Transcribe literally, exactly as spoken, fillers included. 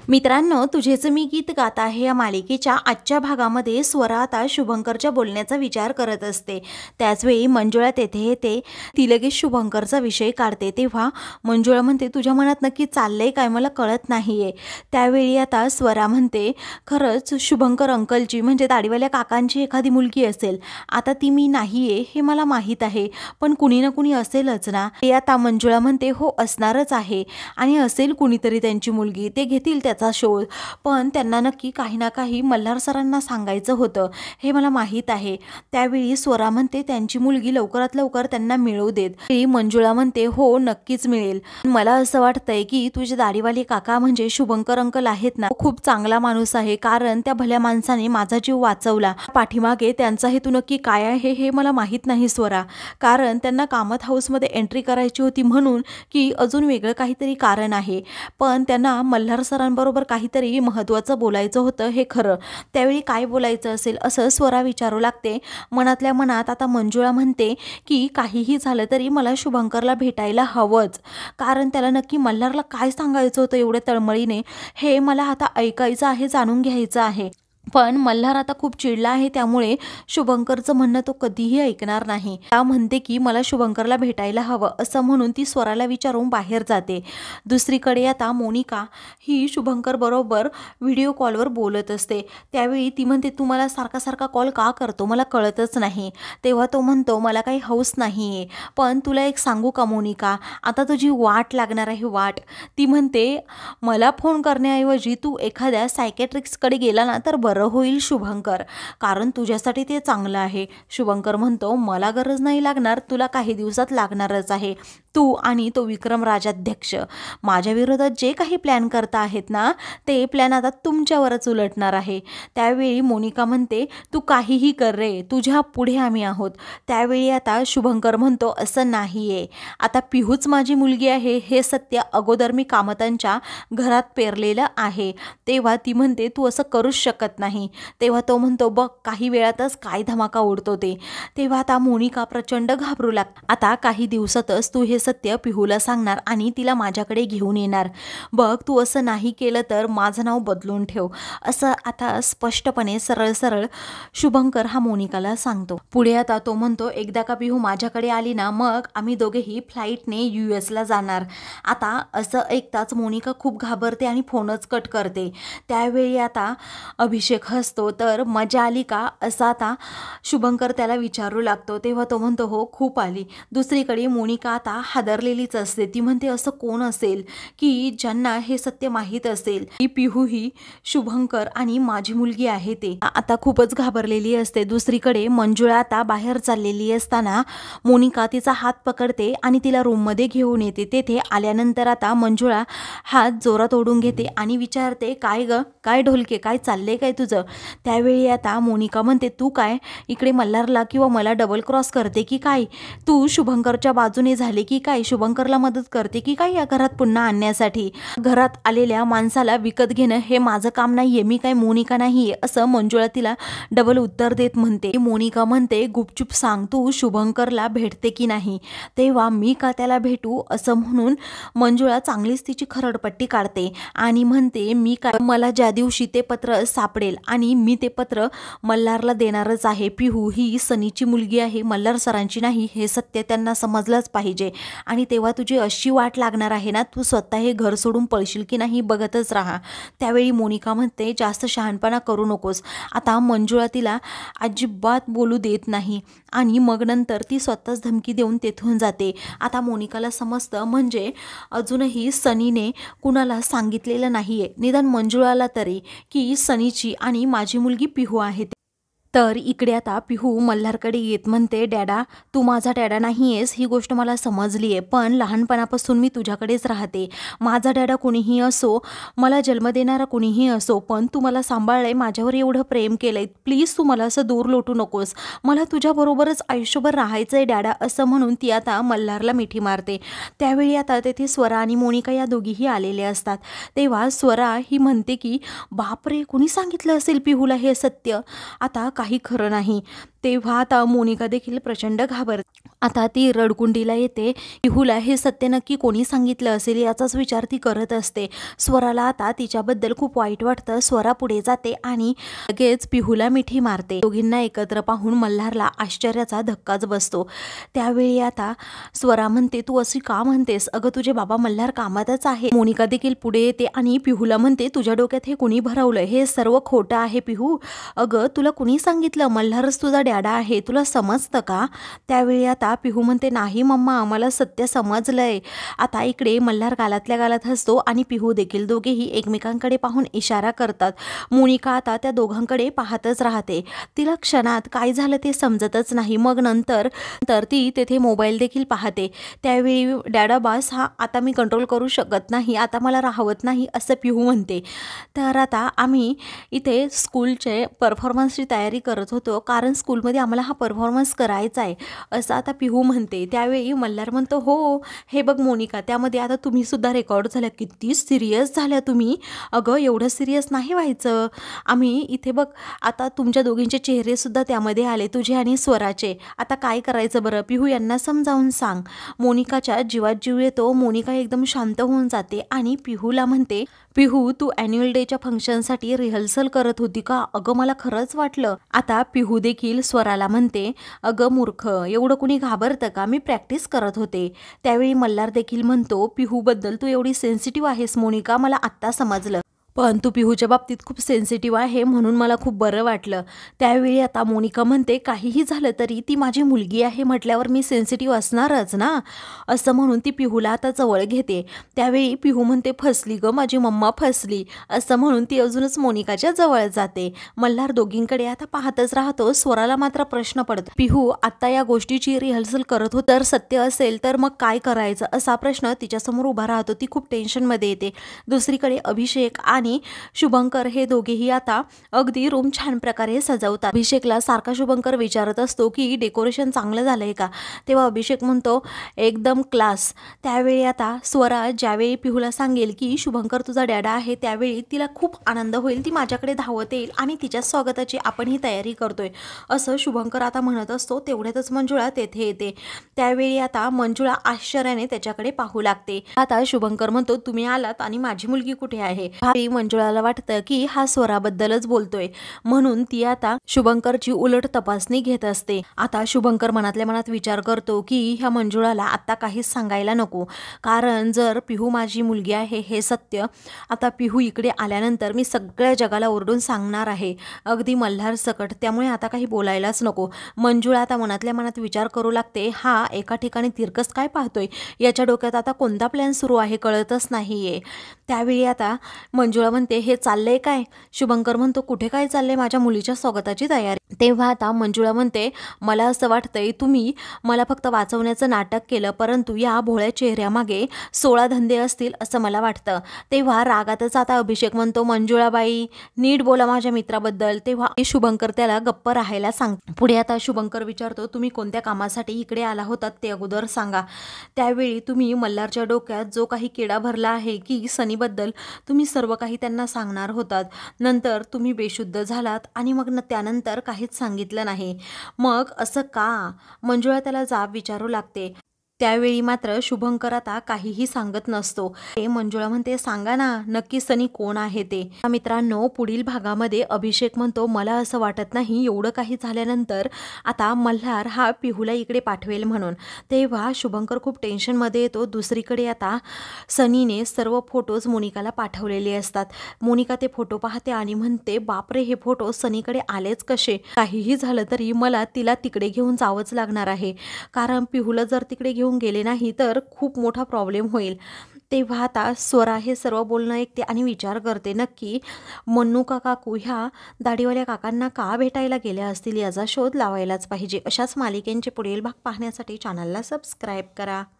मित्रांनो, तुझेच मी गीत गात आहे या मालिकेच्या आजच्या भागामध्ये स्वरा आता शुभंकरच्या बोलण्याचा विचार करत असते। त्याचवेळी मंजुळा तेथे येते। ती लगेच शुभंकरचा विषय काढते। तेव्हा मंजुळा म्हणते, तुझ्या मनात नक्की चाललंय काय, मला कळत नाहीये। त्यावेळी आता स्वरा म्हणते, खरंच शुभंकर अंकलची म्हणजे दाढीवाल्या काकांची एखादी मुलगी असेल। आता ती मी नाहीये हे मला माहीत आहे, पण कुणी ना कुणी असेलच ना। ते आता मंजुळा म्हणते, हो असणारच आहे आणि असेल कुणीतरी त्यांची मुलगी, ते घेतील त्याचा शोध, पण त्यांना नक्की काही ना काही मल्हार सरांना सांगायचं होतं हे मला माहीत आहे। त्यावेळी स्वरा म्हणते, त्यांची मुलगी लवकरात लवकर त्यांना मिळवू देत। ती मंजुळा म्हणते, हो नक्कीच मिळेल। मला असं वाटतंय की तुझे दाढीवाले काका म्हणजे शुभंकर अंकल आहेत ना, खूप चांगला माणूस आहे, कारण त्या भल्या माणसाने माझा जीव वाचवला। पाठीमागे त्यांचा हेतू नक्की काय आहे हे मला माहीत नाही स्वरा, कारण त्यांना कामत हाऊसमध्ये एंट्री करायची होती म्हणून की अजून वेगळं काहीतरी कारण आहे, पण त्यांना मल्हार सरांबरोबर काहीतरी महत्त्वाचं बोलायचं होतं हे खरं। त्यावेळी काय बोलायचं असेल असं स्वरा विचारू लागते मनातल्या मनात। आता मंजुळा म्हणते की काहीही झालं तरी मला शुभंकरला भेटायला हवंच, कारण त्याला नक्की मल्हारला काय सांगायचं होतं एवढ्या तळमळीने हे मला आता ऐकायचं आहे, जाणून घ्यायचं आहे। पण मल्हार आता खूप चिडला आहे, त्यामुळे शुभंकरचं म्हणणं तो कधीही ऐकणार नाही। त्या म्हणते की मला शुभंकरला भेटायला हवं असं म्हणून ती स्वराला विचारून बाहेर जाते। दुसरीकडे आता मोनिका ही शुभंकर बरोबर व्हिडिओ कॉलवर बोलत असते। त्यावेळी ती म्हणते, तू मला सारखा सारखा कॉल का करतो, मला कळतच नाही। तेव्हा तो म्हणतो, मला काही हौस नाहीये, पण तुला एक सांगू का मोनिका, आता तुझी वाट लागणार आहे, वाट। ती म्हणते, मला फोन करण्याऐवजी तू एखाद्या सायकॅट्रिस्टकडे गेला ना तर बरं होईल शुभंकर, कारण तुझ्यासाठी ते चांगलं आहे। शुभंकर म्हणतो, मला गरज नाही लागणार, तुला काही दिवसात लागणारच आहे। तू आणि तो विक्रम राजाध्यक्ष माझ्या विरोधात जे काही प्लॅन करता आहेत ना, ते प्लॅन आता तुमच्यावरच उलटणार आहे। त्यावेळी मोनिका म्हणते, तू काहीही कर रे, तुझ्या पुढे आम्ही आहोत। त्यावेळी आता शुभंकर म्हणतो, असं नाहीये, आता पिहूच माझी मुलगी आहे हे सत्य अगोदर मी कामतांच्या घरात पेरलेलं आहे। तेव्हा ती म्हणते, तू असं करूच शकत नाही। तेव्हा तो म्हणतो, बघ काही वेळातच काय धमाका उडतो ते। तेव्हा आता मोनिका प्रचंड घाबरू लागते। आता काही दिवसातच तू हे सत्य पिहूला सांगणार आणि तिला माझ्याकडे घेऊन येणार, बघ तू असं नाही केलं तर माझं नाव बदलून ठेव, असं आता स्पष्टपणे सरळ सरळ शुभंकर हा मोनिकाला सांगतो। पुढे आता तो म्हणतो, एकदा का पिहू माझ्याकडे आली ना, मग आम्ही दोघेही फ्लाईटने यूएसला जाणार। आता असं ऐकताच मोनिका खूप घाबरते आणि फोनच कट करते। त्यावेळी आता अभिषेक हसतो, तर मजा आली का असा आता शुभंकर त्याला विचारू लागतो। तेव्हा तो म्हणतो, हो खूप आली। दुसरीकडे मोनिका आता हादरलेलीच असते। ती म्हणते, असं कोण असेल की ज्यांना हे सत्य माहीत असेल की पिहू ही शुभंकर आणि माझी मुलगी आहे ते। आता खूपच घाबरलेली असते। दुसरीकडे मंजुळा आता बाहेर चाललेली असताना मोनिका तिचा हात पकडते आणि तिला रूममध्ये घेऊन येते। तेथे आल्यानंतर आता मंजुळा हात जोरात ओढून घेते आणि विचारते, काय ग, काय ढोलके, काय चाललंय काय तुझं? त्यावेळी आता मोनिका म्हणते, तू काय इकडे मल्हारला किंवा मला डबल क्रॉस करते की काय? तू शुभंकरच्या बाजूने झाले की काय? शुभंकरला मदत करते की काय या घरात पुन्हा आणण्यासाठी? घरात आलेल्या माणसाला विकत घेणं हे माझं काम नाहीये, मी काय मोनिका नाहीये, असं मंजुळा तिला डबल उत्तर देत म्हणते। मोनिका म्हणते, गुपचूप सांग, तू शुभंकरला भेटते की नाही? तेव्हा मी का त्याला भेटू असं म्हणून मंजुळा चांगलीच तिची खरडपट्टी काढते आणि म्हणते, मी काय, मला ज्या दिवशी ते पत्र सापडेल आणि मी ते पत्र मल्हारला देणारच आहे। पिहू ही सनीची मुलगी आहे, मल्हार सरांची नाही, हे सत्य त्यांना समजलंच पाहिजे। आणि तेव्हा तुझी अशी वाट लागणार आहे ना, तू स्वतः हे घर सोडून पळशील की नाही बघतच राहा। त्यावेळी मोनिका म्हणते, जास्त शहाणपणा करू नकोस। आता मंजुळा तिला अजिबात बोलू देत नाही आणि मग नंतर ती स्वतःच धमकी देऊन तेथून जाते। आता मोनिकाला समजतं, म्हणजे अजूनही सनीने कुणाला सांगितलेलं नाहीये, निदान मंजुळाला तरी, की सनीची आणि माझी मुलगी पिहू आहे। तर इकडे आता पिहू मल्हारकडे येत म्हणते, डॅडा तू माझा डॅडा नाही आहेस ही गोष्ट मला समजली आहे, पण लहानपणापासून मी तुझ्याकडेच राहते। माझा डॅडा कुणीही असो, मला जन्म देणारा कुणीही असो, पण तू मला सांभाळलंय, माझ्यावर एवढं प्रेम केलंय, प्लीज तू मला असं दूर लोटू नकोस, मला तुझ्याबरोबरच आयुष्यभर राहायचं आहे डॅडा, असं म्हणून ती आता मल्हारला मिठी मारते। त्यावेळी आता तेथे स्वरा आणि मोनिका या दोघीही आलेल्या असतात। तेव्हा स्वरा ही म्हणते की बापरे, कुणी सांगितलं असेल पिहूला हे सत्य? आता काही खरं नाही। तेव्हा आता मोनिका देखील प्रचंड घाबरते. आता ती रडकुंडीला येते. पिहूला हे सत्य नक्की कोणी सांगितलं असेल याचाच विचार ती करत असते. स्वराला आता तिच्याबद्दल खूप वाईट वाटतं. स्वरा पुढे जाते आणि लगेच पिहूला मिठी मारते. दोघींना एकत्र पाहून मल्हारला आश्चर्याचा धक्काच बसतो. त्यावेळी आता स्वरा म्हणते, तू अशी का म्हणतेस? अगं तुझे बाबा मल्हार कामातच आहे. मोनिका देखील पुढे येते आणि पिहूला म्हणते, तुझ्या डोक्यात हे कुणी भरवलं? हे सर्व खोटं आहे पिहू. अगं तुला कुणी सांगितलं मल्हारच तुझा डॅडा आहे? तुला समजतं का? त्यावेळी आता पिहू म्हणते, नाही मम्मा, आम्हाला सत्य समजलंय. आता इकडे मल्हार गालातल्या गालात हसतो आणि पिहू देखील. दोघेही एकमेकांकडे पाहून इशारा करतात. मोनिका आता त्या दोघांकडे पाहतच राहते. तिला क्षणात काय झालं ते समजतच नाही. मग नंतर तर ती तेथे मोबाईल देखील पाहते. त्यावेळी डॅडा बास, हा आता मी कंट्रोल करू शकत नाही, आता मला राहवत नाही असं पिहू म्हणते. तर आता आम्ही इथे स्कूलचे परफॉर्मन्सची तयारी करत होतो, कारण स्कूलमध्ये आम्हाला हा परफॉर्मन्स करायचा आहे असं आता पिहू म्हणते. त्यावेळी मल्हार म्हणतो, हो हे बघ मोनिका, त्यामध्ये आता तुम्ही सुद्धा रेकॉर्ड झाल्या. किती सिरियस झाल्या तुम्ही. अगं एवढं सिरियस नाही व्हायचं. आम्ही इथे बघ आता तुमच्या दोघींचे चेहरे सुद्धा त्यामध्ये आले, तुझे आणि स्वराचे. आता काय करायचं बरं? पिहू यांना समजावून सांग. मोनिकाच्या जीवात जीव येतो. मोनिका एकदम शांत होऊन जाते आणि पिहूला म्हणते, पिहू तू ॲन्युअल डेच्या फंक्शनसाठी रिहर्सल करत होती का? अगं मला खरंच वाटलं. आता पिहू देखील स्वराला म्हणते, अगं मूर्ख, एवढं कुणी घाबरतं का? मी प्रॅक्टिस करत होते. त्यावेळी मल्हार देखील म्हणतो, पिहूबद्दल तू एवढी सेन्सिटिव्ह आहेस मोनिका, मला आत्ता समजलं. पण तू पिहूच्या बाबतीत खूप सेन्सिटिव्ह आहे म्हणून मला खूप बरं वाटलं. त्यावेळी आता मोनिका म्हणते, काहीही झालं तरी ती माझी मुलगी आहे म्हटल्यावर मी सेन्सिटिव्ह असणारच ना, असं म्हणून ती पिहूला आता जवळ घेते. त्यावेळी पिहू म्हणते, फसली ग माझी मम्मा, फसली, असं म्हणून ती अजूनच मोनिकाच्या जवळ जाते. मल्हार दोघींकडे आता पाहतच राहतो. स्वराला मात्र प्रश्न पडतो, पिहू आत्ता या गोष्टीची रिहर्सल करत होत, तर सत्य असेल तर मग काय करायचं असा प्रश्न तिच्यासमोर उभा राहतो. ती खूप टेन्शनमध्ये येते. दुसरीकडे अभिषेक आणि आणि शुभंकर हे दोघेही आता अगदी रूम छान प्रकारे सजवतात. अभिषेकला सारखा शुभंकर विचारत असतो की डेकोरेशन चांगलं झालंय का? तेव्हा अभिषेक म्हणतो, एकदम क्लास. त्यावेळी आता स्वरा ज्यावेळी पिहूला सांगेल की शुभंकर तुझा डॅडा आहे, त्यावेळी तिला खूप आनंद होईल. ती माझ्याकडे धावत येईल आणि तिच्या स्वागताची आपण ही तयारी करतोय असं शुभंकर आता म्हणत असतो. तेवढ्यातच मंजुळा तेथे येते. त्यावेळी आता मंजुळा आश्चर्याने त्याच्याकडे पाहू लागते. आता शुभंकर म्हणतो, तुम्ही आलात आणि माझी मुलगी कुठे आहे? मंजुळाला वाटतं की हा स्वराबद्दलच बोलतोय, म्हणून ती आता शुभंकरची उलट तपासणी घेत असते. आता शुभंकर मनातल्या मनात विचार करतो की ह्या मंजुळाला आता काहीच सांगायला नको, कारण जर पिहू माझी मुलगी आहे हे सत्य आता पिहू इकडे आल्यानंतर मी सगळ्या जगाला ओरडून सांगणार आहे, अगदी मल्हार सकट. त्यामुळे आता काही बोलायलाच नको. मंजुळा आता मनातल्या मनात विचार करू लागते, हा एका ठिकाणी तिरकस काय पाहतोय, याच्या डोक्यात आता कोणता प्लॅन सुरू आहे कळतच नाहीये. त्यावेळी आता मंजुळा म्हणते, हे चाललंय काय? शुभंकर म्हणतो, कुठे काय चाललंय? माझ्या मुलीच्या स्वागताची तयारी. तेव्हा आता मंजुळा म्हणते, मला असं वाटतंय तुम्ही मला फक्त वाचवण्याचं नाटक केलं, परंतु या भोळ्या चेहऱ्यामागे सोळा धंदे असतील असं मला वाटतं. तेव्हा रागातच आता अभिषेक म्हणतो, मंजुळाबाई नीट बोला माझ्या मित्राबद्दल. तेव्हा शुभंकर त्याला गप्प राहायला सांगतो. पुढे आता शुभंकर विचारतो, तुम्ही कोणत्या कामासाठी इकडे आला होतात ते अगोदर सांगा. त्यावेळी तुम्ही मल्हारच्या डोक्यात जो काही किडा भरला आहे की सनीबद्दल तुम्ही सर्व काही त्यांना सांगणार होतात, नंतर तुम्ही बेशुद्ध झालात आणि मग त्यानंतर काहीच सांगितलं नाही. मग असं का? मंजुळा त्याला जाब विचारू लागते. त्यावेळी मात्र शुभंकर आता काहीही सांगत नसतो. ते मंजुळा म्हणते, सांगा ना नक्की सनी कोण आहे ते. मित्रांनो, पुढील भागामध्ये अभिषेक म्हणतो, मला असं वाटत नाही एवढं काही झाल्यानंतर आता मल्हार हा पिहूला इकडे पाठवेल म्हणून. तेव्हा शुभंकर खूप टेन्शनमध्ये येतो. दुसरीकडे आता सनीने सर्व फोटोज मोनिकाला पाठवलेले असतात. मोनिका ते फोटो पाहते आणि म्हणते, बापरे, हे फोटो सनीकडे आलेच कसे? काहीही झालं तरी मला तिला तिकडे घेऊन जावंच लागणार आहे, कारण पिहूला जर तिकडे घेऊन गेले नाही तर खूप मोठा प्रॉब्लेम होईल. तेव्हा आता स्वरा हे सर्व बोलणं ऐकते आणि विचार करते, नक्की मन्नूका काकू ह्या दाढीवाल्या काकांना का भेटायला गेल्या असतील, याचा शोध लावायलाच पाहिजे. अशाच मालिकेंचे पुढील भाग पाहण्यासाठी चॅनलला सबस्क्राईब करा.